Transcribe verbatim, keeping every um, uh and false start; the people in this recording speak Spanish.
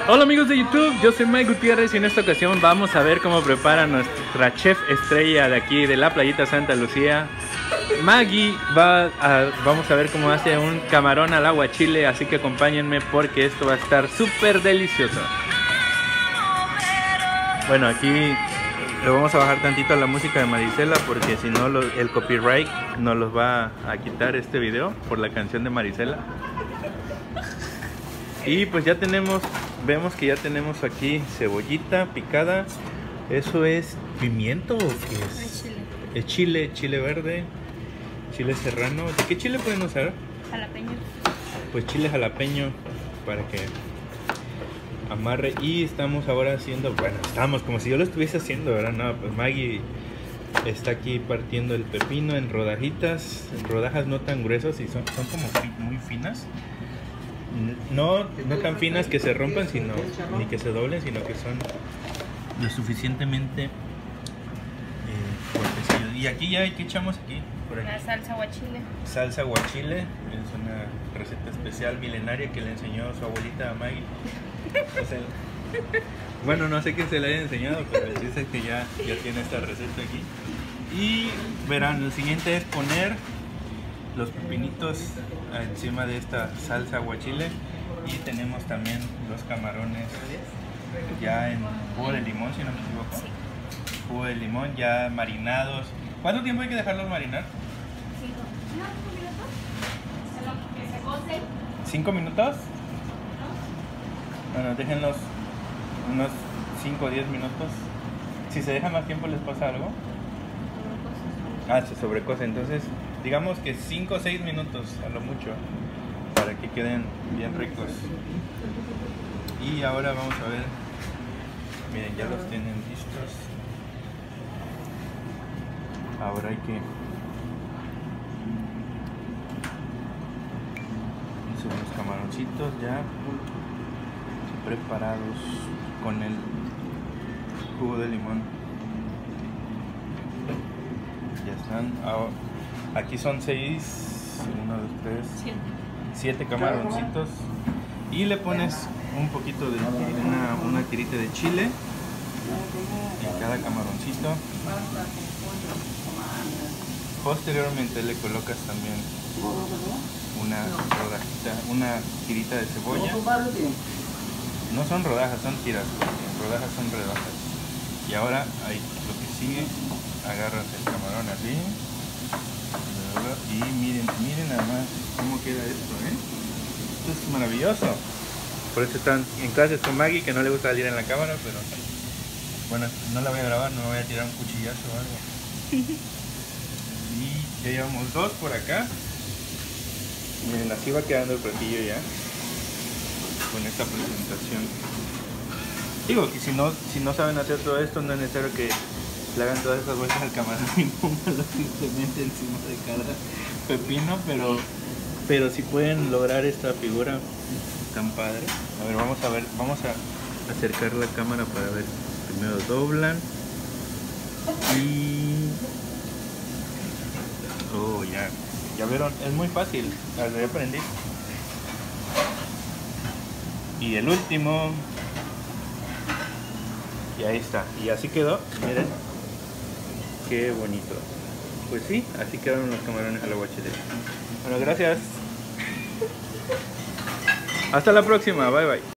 Hola amigos de YouTube, yo soy Mike Gutiérrez y en esta ocasión vamos a ver cómo prepara nuestra chef estrella de aquí de la playita Santa Lucía. Maggie va a, vamos a ver cómo hace un camarón al aguachile, así que acompáñenme porque esto va a estar súper delicioso. Bueno, aquí le vamos a bajar tantito a la música de Marisela porque si no lo, el copyright nos los va a quitar este video por la canción de Marisela. Y pues ya tenemos, vemos que ya tenemos aquí cebollita picada. ¿Eso es pimiento o qué es? Es chile. Es chile, chile verde, chile serrano. ¿De qué chile pueden usar? Jalapeño. Pues chile jalapeño para que amarre. Y estamos ahora haciendo, bueno, estamos como si yo lo estuviese haciendo, ¿verdad? No, pues Maggie está aquí partiendo el pepino en rodajitas, en rodajas no tan gruesas y son, son como muy finas. No, no tan finas que se rompan, sino ni que se doblen, sino que son lo suficientemente eh, fuertecillos. Y aquí ya, ¿qué echamos aquí? Por aquí. La salsa guachile. Salsa guachile, es una receta especial milenaria que le enseñó su abuelita a Maggie. O sea, bueno, no sé quién se la haya enseñado, pero dice que ya, ya tiene esta receta aquí. Y verán, lo siguiente es poner los pepinitos encima de esta salsa aguachile y tenemos también los camarones ya en jugo de limón, si no me equivoco. Sí. Jugo de limón ya marinados. ¿Cuánto tiempo hay que dejarlos marinar? ¿Cinco minutos? Bueno, déjenlos unos cinco o diez minutos. Si se deja más tiempo, ¿les pasa algo? Ah, se sobrecose, entonces digamos que cinco o seis minutos a lo mucho para que queden bien ricos. Y ahora vamos a ver, miren, ya los tienen listos. Ahora hay que son los camaroncitos ya preparados con el jugo de limón. Ya están. Ahora, aquí son seis, uno, dos, tres, Siete. siete camaroncitos. Y le pones un poquito de una, una tirita de chile en cada camaroncito. Posteriormente le colocas también una rodajita, una tirita de cebolla. No son rodajas, son tiras, rodajas son rodajas. Y ahora ahí lo que sigue, agarras el camarón así y miren, miren nada más cómo queda esto, ¿eh? Esto es maravilloso. Por eso están en clases con Maggie, que no le gusta salir en la cámara, pero bueno, no la voy a grabar, no me voy a tirar un cuchillazo o algo. Y ya llevamos dos por acá. Miren, así va quedando el platillo ya con esta presentación. Digo que si no, si no saben hacer todo esto, no es necesario que le hagan todas esas vueltas al camarón y pónganlo simplemente encima de cada pepino, pero pero si pueden lograr esta figura tan padre. A ver, vamos a ver, vamos a acercar la cámara para ver. Primero doblan y oh, ya, ya vieron, es muy fácil, ya aprendí. Y el último, y ahí está, y así quedó, miren, qué bonito. Pues sí, así quedaron los camarones al aguachile. Bueno, gracias. Hasta la próxima, bye bye.